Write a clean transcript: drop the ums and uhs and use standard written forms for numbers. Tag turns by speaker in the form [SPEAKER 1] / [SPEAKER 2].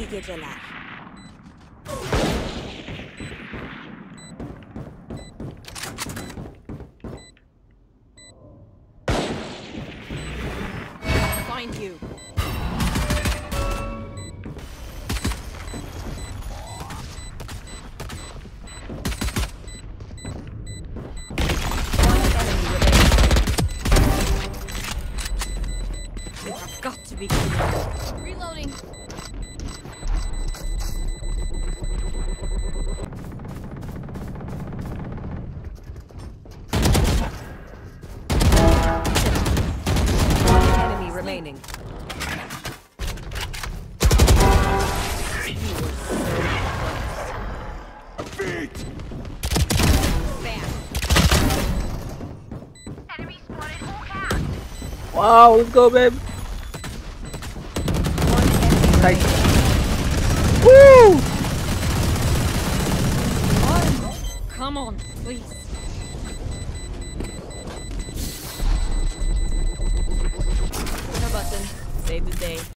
[SPEAKER 1] İyi geceler. Find you. It's got to be good. Reloading.
[SPEAKER 2] One enemy remaining.
[SPEAKER 3] Feet!
[SPEAKER 1] Bam.
[SPEAKER 4] Enemy spotted Hawk out.
[SPEAKER 5] Wow, let's go, babe. Tight. Woo!
[SPEAKER 1] Come on, please. Push a button. Save the day.